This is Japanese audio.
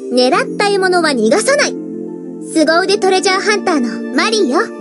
狙った獲物は逃がさない。凄腕トレジャーハンターのマリーよ。